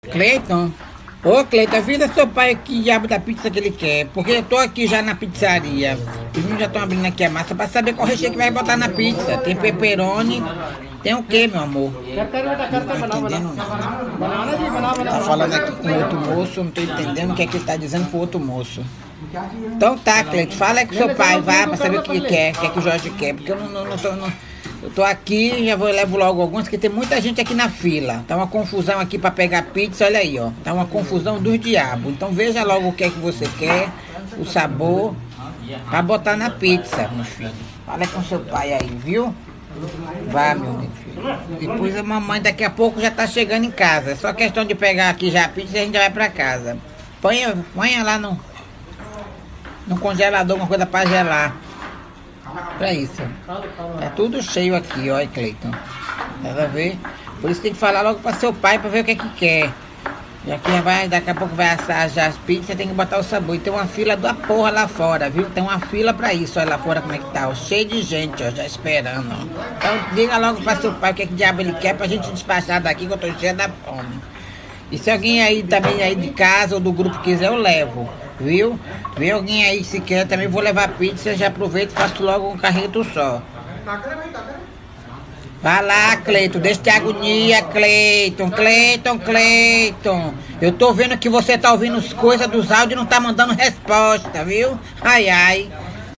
Cleiton? Ô Cleiton, avisa seu pai que diabo da pizza que ele quer. Porque eu tô aqui já na pizzaria. Os meninos já estão abrindo aqui a massa pra saber qual recheio que vai botar na pizza. Tem pepperoni. Tem o que, meu amor? Não tô entendendo não. Tá falando aqui com outro moço, não tô entendendo o que é que ele tá dizendo com outro moço. Então tá, Cleiton, fala aí com seu pai, vai, pra saber o que ele quer, o que é que o Jorge quer. Porque eu não tô... Eu tô aqui, já levo logo alguns, porque tem muita gente aqui na fila. Tá uma confusão aqui pra pegar pizza, olha aí, ó. Tá uma confusão dos diabos. Então veja logo o que é que você quer, o sabor, pra botar na pizza, meu filho. Fala com seu pai aí, viu? Vá, meu filho. Depois a mamãe daqui a pouco já tá chegando em casa. É só questão de pegar aqui já a pizza e a gente já vai pra casa. Ponha lá no congelador, uma coisa pra gelar. Pra isso. É tudo cheio aqui, ó, Cleiton. Dá ver? Por isso tem que falar logo pra seu pai pra ver o que é que quer. Já que daqui a pouco vai assar já as pizzas, tem que botar o sabor. E tem uma fila da porra lá fora, viu? Tem uma fila pra isso, olha lá fora como é que tá, ó. Cheio de gente, ó, já esperando, ó. Então diga logo pra seu pai o que é que diabo ele quer pra gente despachar daqui, que eu tô cheia da fome. E se alguém aí também aí de casa ou do grupo quiser, eu levo. Viu? Vem alguém aí se quer, também vou levar pizza, já aproveito e faço logo um carreto só. Vai lá, Cleiton, deixa de agonia, Cleiton. Eu tô vendo que você tá ouvindo as coisas dos áudios e não tá mandando resposta, viu? Ai, ai.